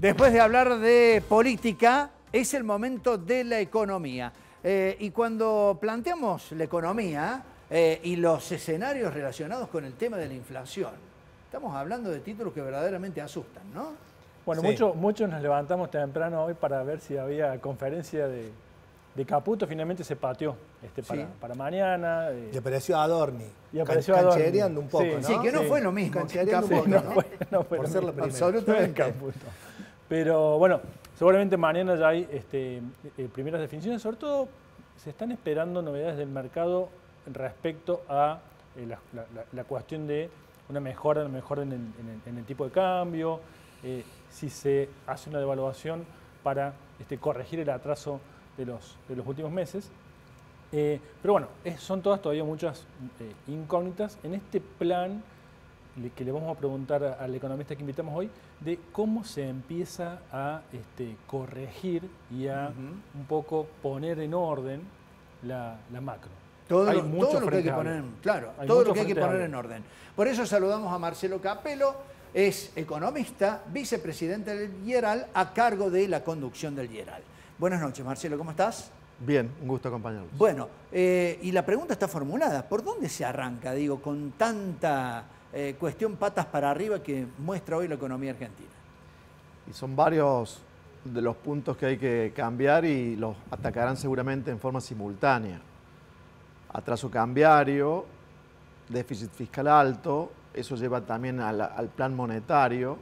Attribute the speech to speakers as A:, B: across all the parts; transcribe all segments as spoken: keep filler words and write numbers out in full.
A: Después de hablar de política, es el momento de la economía. Eh, y cuando planteamos la economía eh, y los escenarios relacionados con el tema de la inflación, estamos hablando de títulos que verdaderamente asustan, ¿no?
B: Bueno,
A: Sí.
B: muchos mucho nos levantamos temprano hoy para ver si había conferencia de, de Caputo. Finalmente se pateó este, para,
A: Sí.
B: para mañana. Eh,
C: Y apareció Adorni.
B: Y apareció
C: Can-
B: Adorni.
C: Canchereando un poco,
B: Sí.
C: ¿no?
A: Sí, que no
B: Sí.
A: fue lo mismo.
C: Canchereando
A: que
C: un poco,
A: Caputo,
C: ¿no?
B: fue, no fue
C: Por
B: lo
C: ser la
B: mismo.
C: primera.
A: Absolutamente.
B: Caputo. Pero bueno, seguramente mañana ya hay este, eh, primeras definiciones. Sobre todo se están esperando novedades del mercado respecto a eh, la, la, la cuestión de una mejora, una mejora en, el, en, el, en el tipo de cambio, eh, si se hace una devaluación para este, corregir el atraso de los, de los últimos meses. Eh, pero bueno, es, son todas todavía muchas eh, incógnitas en este plan le, que le vamos a preguntar a, al economista que invitamos hoy, de cómo se empieza a este, corregir y a uh-huh. un poco poner en orden la, la macro.
A: Todo,
B: hay
A: lo,
B: mucho
A: todo lo que hay que
B: frente
A: poner,
B: a-
A: claro,
B: hay
A: todo
B: mucho
A: lo que hay que
B: frente a-
A: poner en orden. Por eso saludamos a Marcelo Capello, es economista, vicepresidente del IERAL, a cargo de la conducción del IERAL. Buenas noches, Marcelo, ¿cómo estás?
D: Bien, un gusto acompañarlos.
A: Bueno, eh, y la pregunta está formulada, ¿por dónde se arranca, digo, con tanta eh, cuestión patas para arriba que muestra hoy la economía argentina?
D: Y son varios de los puntos que hay que cambiar y los atacarán seguramente en forma simultánea. Atraso cambiario, déficit fiscal alto, eso lleva también al, al plan monetario.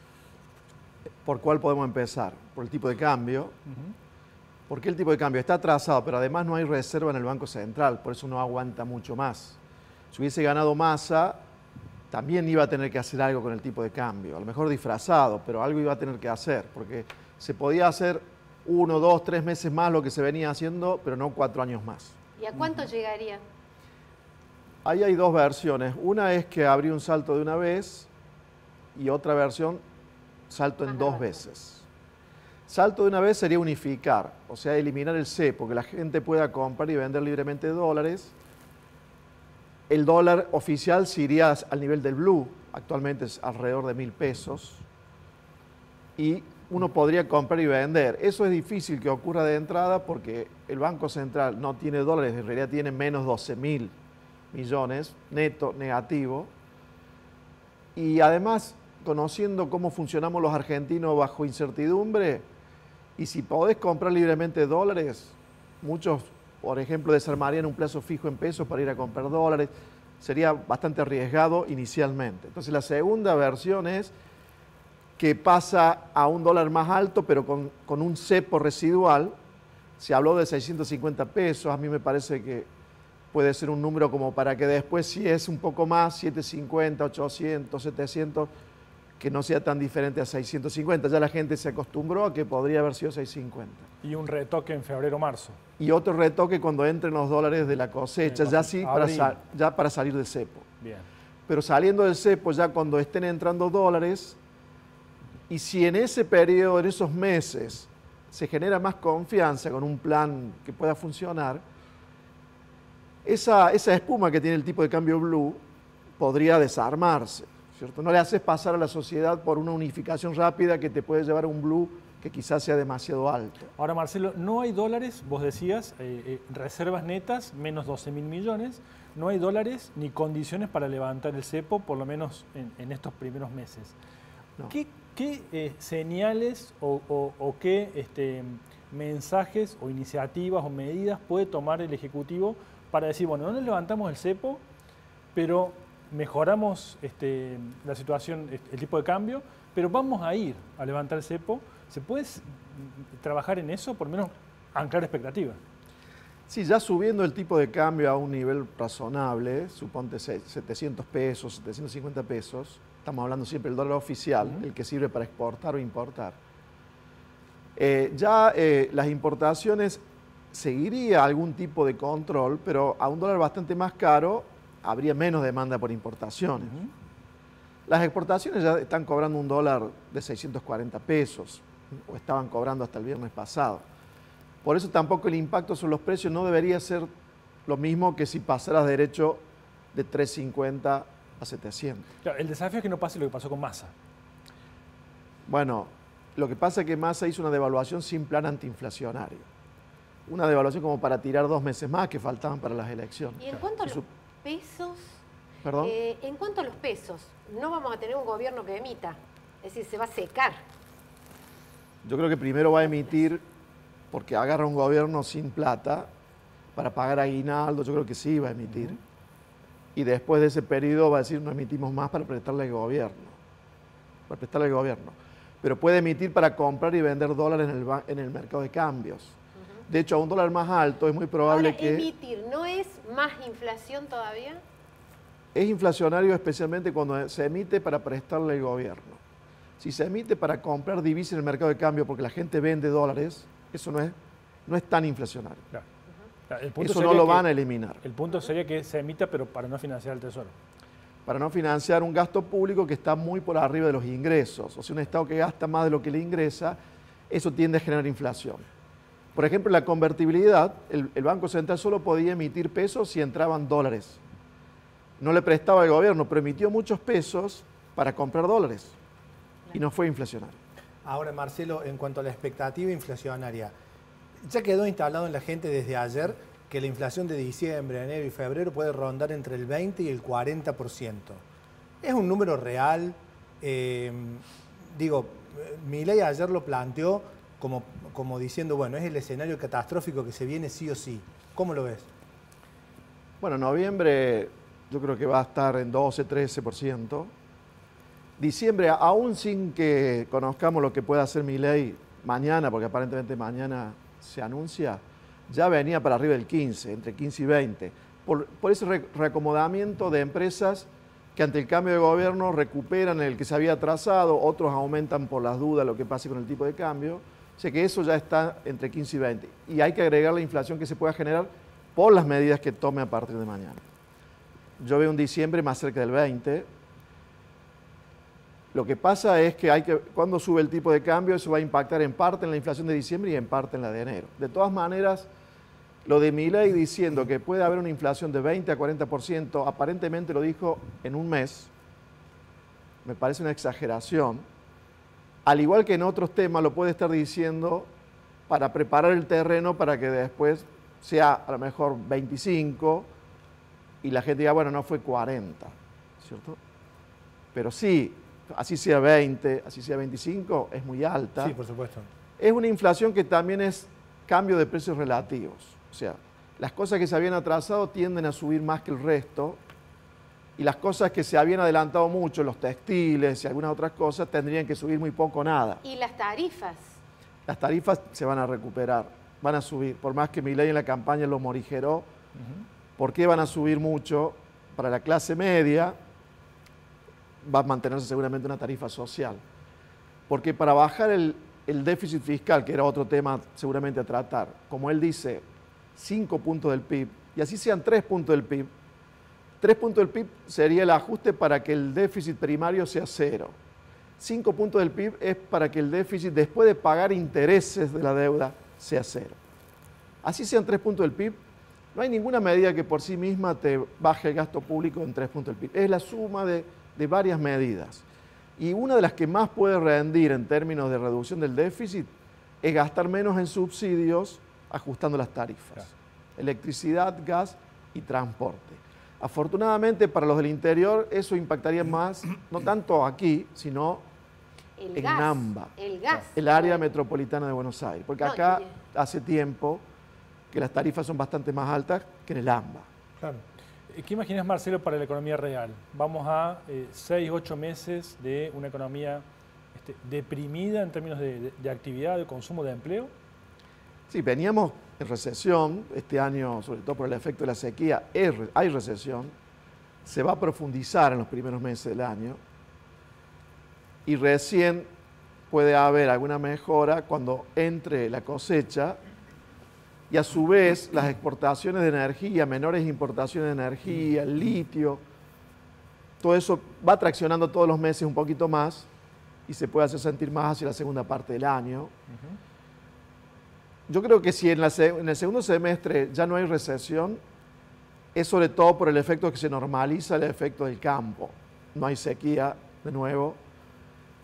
D: ¿Por cuál podemos empezar? Por el tipo de cambio. Uh-huh. ¿Por qué el tipo de cambio? Está atrasado, pero además no hay reserva en el Banco Central, por eso no aguanta mucho más. Si hubiese ganado Massa, también iba a tener que hacer algo con el tipo de cambio, a lo mejor disfrazado, pero algo iba a tener que hacer, porque se podía hacer uno, dos, tres meses más lo que se venía haciendo, pero no cuatro años más.
E: ¿Y a cuánto uh-huh. llegaría?
D: Ahí hay dos versiones. Una es que habría un salto de una vez y otra versión, salto en
E: Más
D: dos
E: largo.
D: veces. Salto de una vez sería unificar, o sea, eliminar el cepo, que la gente pueda comprar y vender libremente dólares. El dólar oficial se iría al nivel del blue, actualmente es alrededor de mil pesos. Y uno podría comprar y vender. Eso es difícil que ocurra de entrada porque el Banco Central no tiene dólares, en realidad tiene menos doce mil millones, neto, negativo. Y además, conociendo cómo funcionamos los argentinos bajo incertidumbre, y si podés comprar libremente dólares, muchos, por ejemplo, desarmarían un plazo fijo en pesos para ir a comprar dólares. Sería bastante arriesgado inicialmente. Entonces, la segunda versión es que pasa a un dólar más alto, pero con, con un cepo residual. Se habló de seiscientos cincuenta pesos, a mí me parece que puede ser un número como para que después, si es un poco más, setecientos cincuenta, ochocientos, setecientos, que no sea tan diferente a seiscientos cincuenta. Ya la gente se acostumbró a que podría haber sido seiscientos cincuenta.
B: Y un retoque en febrero-marzo.
D: Y otro retoque cuando entren los dólares de la cosecha, ya sí, para, sal, ya para salir del cepo.
B: Bien.
D: Pero saliendo del cepo, ya cuando estén entrando dólares, y si en ese periodo, en esos meses, se genera más confianza con un plan que pueda funcionar, esa, esa espuma que tiene el tipo de cambio blue podría desarmarse, ¿cierto? No le haces pasar a la sociedad por una unificación rápida que te puede llevar a un blue que quizás sea demasiado alto.
B: Ahora, Marcelo, no hay dólares, vos decías, eh, eh, reservas netas, menos doce mil millones, no hay dólares ni condiciones para levantar el cepo, por lo menos en, en estos primeros meses.
D: No.
B: ¿Qué, qué eh, señales o, o, o qué este, mensajes o iniciativas o medidas puede tomar el Ejecutivo para decir, bueno, no le levantamos el cepo, pero mejoramos este, la situación, el tipo de cambio, pero vamos a ir a levantar el cepo? ¿Se puede trabajar en eso, por lo menos anclar expectativas?
D: Sí, ya subiendo el tipo de cambio a un nivel razonable, suponte setecientos pesos, setecientos cincuenta pesos, estamos hablando siempre del dólar oficial, uh-huh. el que sirve para exportar o importar. Eh, ya eh, las importaciones seguiría algún tipo de control, pero a un dólar bastante más caro habría menos demanda por importaciones. Uh-huh. Las exportaciones ya están cobrando un dólar de seiscientos cuarenta pesos, o estaban cobrando hasta el viernes pasado. Por eso tampoco el impacto sobre los precios no debería ser lo mismo que si pasaras derecho de trescientos cincuenta a setecientos.
B: Claro, el desafío es que no pase lo que pasó con Massa.
D: Bueno, Lo que pasa es que Massa hizo una devaluación sin plan antiinflacionario. Una devaluación como para tirar dos meses más que faltaban para las elecciones.
C: Y en cuanto a los pesos,
D: ¿Perdón?
C: Eh, en cuanto a los pesos, no vamos a tener un gobierno que emita, es decir, se va a secar.
D: Yo creo que primero va a emitir, porque agarra un gobierno sin plata para pagar aguinaldo, yo creo que sí va a emitir. Uh-huh. Y después de ese periodo va a decir, no emitimos más para prestarle al gobierno. Para prestarle al gobierno. Pero puede emitir para comprar y vender dólares en el, en el mercado de cambios. Uh-huh. De hecho, a un dólar más alto es muy probable
C: Ahora,
D: que...
C: ¿emitir no es más inflación todavía?
D: Es inflacionario especialmente cuando se emite para prestarle al gobierno. Si se emite para comprar divisas en el mercado de cambio porque la gente vende dólares, eso no es, no es tan inflacionario.
B: Claro. Claro, el punto
D: eso no lo van a eliminar.
B: El punto sería que se emita, pero para no financiar el Tesoro.
D: Para no financiar un gasto público que está muy por arriba de los ingresos. O sea, un Estado que gasta más de lo que le ingresa, eso tiende a generar inflación. Por ejemplo, la convertibilidad, el, el Banco Central solo podía emitir pesos si entraban dólares. No le prestaba al gobierno, pero emitió muchos pesos para comprar dólares y no fue inflacionario.
E: Ahora, Marcelo, en cuanto a la expectativa inflacionaria, ya quedó instalado en la gente desde ayer que la inflación de diciembre, enero y febrero puede rondar entre el veinte y el cuarenta por ciento. ¿Es un número real? Eh, digo, Milei ayer lo planteó como, como diciendo, bueno, es el escenario catastrófico que se viene sí o sí. ¿Cómo lo ves?
D: Bueno, noviembre yo creo que va a estar en doce, trece por ciento. Diciembre, aún sin que conozcamos lo que pueda hacer Milei mañana, porque aparentemente mañana se anuncia, ya venía para arriba del quince, entre quince y veinte. Por, por ese re reacomodamiento de empresas que ante el cambio de gobierno recuperan el que se había atrasado, otros aumentan por las dudas lo que pase con el tipo de cambio. O sea que eso ya está entre quince y veinte. Y hay que agregar la inflación que se pueda generar por las medidas que tome a partir de mañana. Yo veo un diciembre más cerca del veinte. Lo que pasa es que, hay que cuando sube el tipo de cambio, eso va a impactar en parte en la inflación de diciembre y en parte en la de enero. De todas maneras, lo de Milei diciendo que puede haber una inflación de veinte a cuarenta por ciento, aparentemente lo dijo en un mes, me parece una exageración. Al igual que en otros temas, lo puede estar diciendo para preparar el terreno para que después sea a lo mejor veinticinco y la gente diga, bueno, no fue cuarenta, ¿cierto? Pero sí, así sea veinte, así sea veinticinco, es muy alta.
E: Sí, por supuesto.
D: Es una inflación que también es cambio de precios relativos. O sea, las cosas que se habían atrasado tienden a subir más que el resto y las cosas que se habían adelantado mucho, los textiles y algunas otras cosas, tendrían que subir muy poco o nada.
C: ¿Y las tarifas?
D: Las tarifas se van a recuperar, van a subir. Por más que Milei en la campaña lo morigeró, uh-huh. ¿Por qué van a subir mucho? Para la clase media va a mantenerse seguramente una tarifa social. Porque para bajar el, el déficit fiscal, que era otro tema seguramente a tratar, como él dice, cinco puntos del P I B, y así sean tres puntos del P I B, tres puntos del P I B sería el ajuste para que el déficit primario sea cero. cinco puntos del P I B es para que el déficit, después de pagar intereses de la deuda, sea cero. Así sean tres puntos del P I B, no hay ninguna medida que por sí misma te baje el gasto público en tres puntos del P I B. Es la suma de, de varias medidas. Y una de las que más puede rendir en términos de reducción del déficit es gastar menos en subsidios ajustando las tarifas. Claro. Electricidad, gas y transporte. Afortunadamente para los del interior eso impactaría más, no tanto aquí, sino
C: el
D: en
C: gas,
D: AMBA,
C: el gas.
D: el área metropolitana de Buenos Aires. Porque
C: no,
D: acá
C: y...
D: hace tiempo que las tarifas son bastante más altas que en el AMBA.
B: Claro. ¿Qué imaginas, Marcelo, para la economía real? Vamos a eh, seis, ocho meses de una economía este, deprimida en términos de, de, de actividad, de consumo, de empleo.
D: Sí, veníamos en recesión este año, sobre todo por el efecto de la sequía, es, hay recesión, se va a profundizar en los primeros meses del año y recién puede haber alguna mejora cuando entre la cosecha y a su vez las exportaciones de energía, menores importaciones de energía, el litio, todo eso va traccionando todos los meses un poquito más y se puede hacer sentir más hacia la segunda parte del año. Uh-huh. Yo creo que si en, la, en el segundo semestre ya no hay recesión, es sobre todo por el efecto que se normaliza el efecto del campo. No hay sequía de nuevo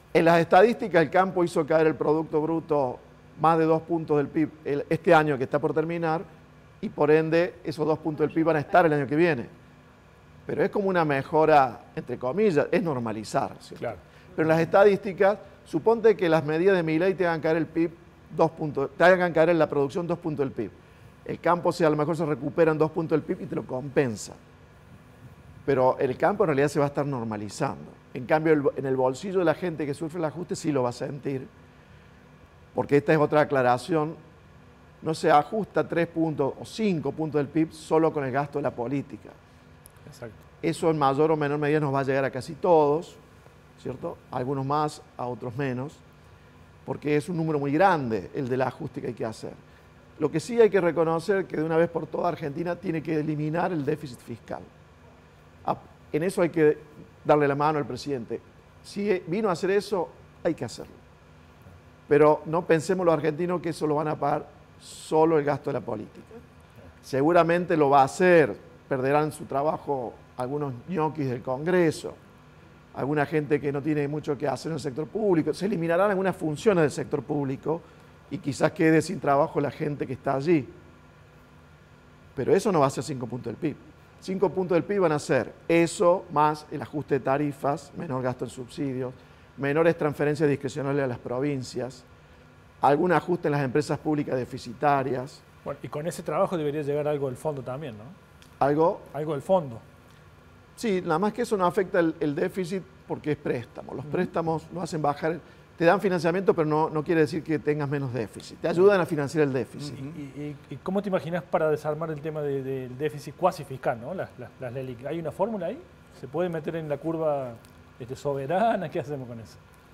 D: En las estadísticas, el campo hizo caer el Producto Bruto más de dos puntos del P I B el- este año que está por terminar, y por ende esos dos puntos del P I B van a estar el año que viene. Pero es como una mejora, entre comillas, es normalizar, ¿cierto?
B: Claro.
D: Pero en las estadísticas, suponte que las medidas de Milei te hagan caer el P I B dos puntos, te hagan caer en la producción dos puntos del P I B. El campo, si a lo mejor se recuperan dos puntos del P I B y te lo compensa. Pero el campo en realidad se va a estar normalizando. En cambio, el- en el bolsillo de la gente que sufre el ajuste sí lo va a sentir, porque esta es otra aclaración, no se ajusta tres puntos o cinco puntos del P I B solo con el gasto de la política.
B: Exacto.
D: Eso en mayor o menor medida nos va a llegar a casi todos, ¿cierto? A algunos más, a otros menos, porque es un número muy grande el del ajuste que hay que hacer. Lo que sí hay que reconocer que de una vez por todas Argentina tiene que eliminar el déficit fiscal. A- En eso hay que darle la mano al presidente. Si vino a hacer eso, hay que hacerlo. Pero no pensemos los argentinos que eso lo van a pagar solo el gasto de la política. Seguramente lo va a hacer, perderán su trabajo algunos ñoquis del Congreso, alguna gente que no tiene mucho que hacer en el sector público, se eliminarán algunas funciones del sector público y quizás quede sin trabajo la gente que está allí. Pero eso no va a ser cinco puntos del P I B. cinco puntos del P I B van a ser eso más el ajuste de tarifas, menor gasto en subsidios, menores transferencias discrecionales a las provincias, algún ajuste en las empresas públicas deficitarias,
B: Bueno, y con ese trabajo debería llegar algo del fondo también, ¿no?
D: algo.
B: Algo del fondo.
D: Sí, nada más que eso no afecta el, el déficit porque es préstamo. Los préstamos no hacen bajar, te dan financiamiento, pero no, no quiere decir que tengas menos déficit. Te ayudan a financiar el déficit.
B: ¿Y, y- y cómo te imaginas para desarmar el tema de- del déficit cuasi fiscal, ¿no? Las, las, las LELIQ. ¿Hay una fórmula ahí? ¿Se puede meter en la curva este, soberana? ¿Qué hacemos con eso?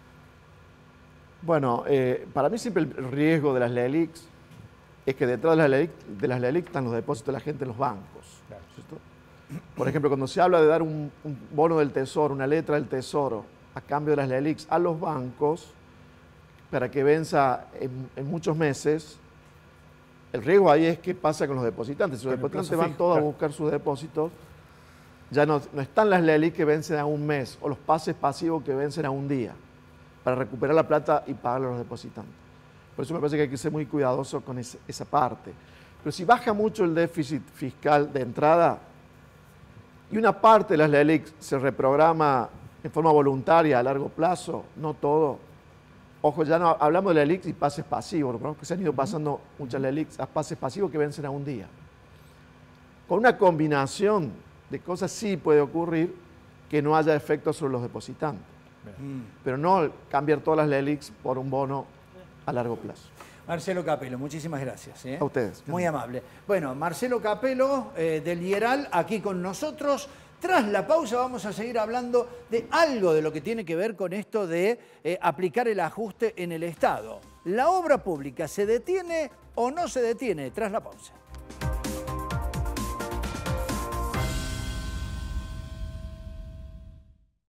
D: Bueno, eh, para mí siempre el riesgo de las LELIQs es que detrás de las LELIQ, de las LELIQ están los depósitos de la gente en los bancos.
B: Claro.
D: ¿Cierto? Por ejemplo, cuando se habla de dar un, un bono del tesoro, una letra del tesoro, a cambio de las LELIQs a los bancos, para que venza en, en muchos meses, el riesgo ahí es qué pasa con los depositantes. Si los
B: Con el
D: depositantes
B: plazo
D: van
B: fijo,
D: todos a
B: claro.
D: buscar sus depósitos, ya no, no están las LELIQ que vencen a un mes o los pases pasivos que vencen a un día para recuperar la plata y pagarle a los depositantes. Por eso me parece que hay que ser muy cuidadoso con ese- esa parte. Pero si baja mucho el déficit fiscal de entrada y una parte de las LELIQ se reprograma en forma voluntaria a largo plazo, no todo. Ojo, ya no hablamos de LELIQ y pases pasivos, ¿no? Que se han ido pasando muchas LELIQ a pases pasivos que vencen a un día. Con una combinación de cosas sí puede ocurrir que no haya efectos sobre los depositantes, pero no cambiar todas las LELIQ por un bono a largo plazo.
A: Marcelo Capelo, muchísimas gracias. ¿eh?
D: A ustedes.
A: Muy amable. Bueno, Marcelo Capelo eh, del IERAL aquí con nosotros. Tras la pausa vamos a seguir hablando de algo de lo que tiene que ver con esto de eh, aplicar el ajuste en el Estado. ¿La obra pública se detiene o no se detiene? Tras la pausa.